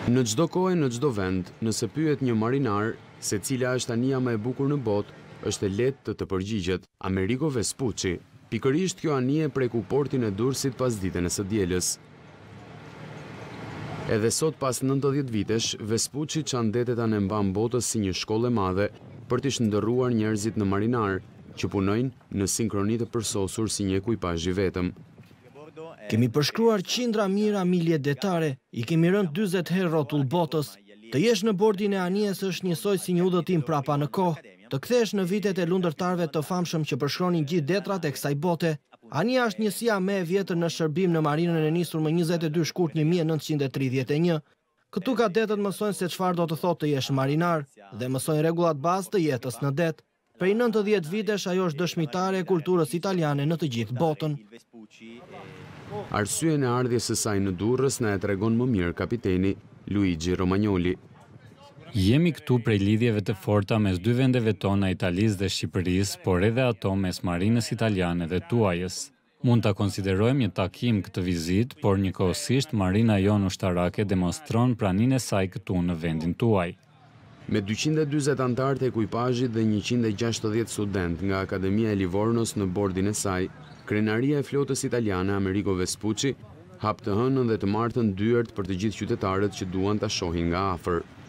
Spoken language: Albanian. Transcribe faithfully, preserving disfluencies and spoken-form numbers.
Në çdo kohë, në çdo vend, nëse pyet një marinar se cila është anija më e bukur në botë, është e lehtë të të përgjigjet Amerigo Vespucci. Pikërisht kjo anije preku portin e Durrësit pas ditën e së dielës. Edhe sot pas nëntëdhjetë vitesh, Vespucci çan detet anë mban botës si një shkollë e madhe për të shndërruar njerëzit në marinar, që punojnë në sinkroni të përsosur si një ekuipazh i vetëm. Kemi përshkruar qindra mijëra milje detare, i kemi rënë dyzet herë rrotull botës. Të jesh në bordin e anijes është njësoj si një udhëtim prapa në kohë, të kthesh në vitet e lundërtarëve të famshëm që përshkronin gjithë detrat e kësaj bote. Anija është njësia më e vjetër në shërbim në marinën e nisur më njëzet e dy shkurt një mijë e nëntëqind e tridhjetë e një. Këtu kadetet mësojnë se çfarë do të thotë të jesh marinar dhe mësojnë rregullat bazë të jetës në det. Prej nëntëdhjetë vitesh ajo është dëshmitare e kulturës italiane në të gjithë botën. Arsyen e ardhjes së saj në Durrës na e tregon më mirë kapiteni Luigi Romagnoli. Jemi këtu prej lidhjeve të forta mes dy vendeve tona, Italisë dhe Shqipërisë, por edhe ato mes marinës italiane dhe tuajës. Mund ta konsiderojmë një takim këtë vizitë, por njëkohësisht marina jonë ushtarake demonstron praninë e saj këtu në vendin tuaj. Me dyqind e dyzet anëtar të ekuipazhit dhe njëqind e gjashtëdhjetë student nga Akademia e Livornos në bordin e saj, krenaria e flotës italiane Amerigo Vespucci hap të hënën dhe të martën dyert për të gjithë qytetarët që duan ta shohin nga afër.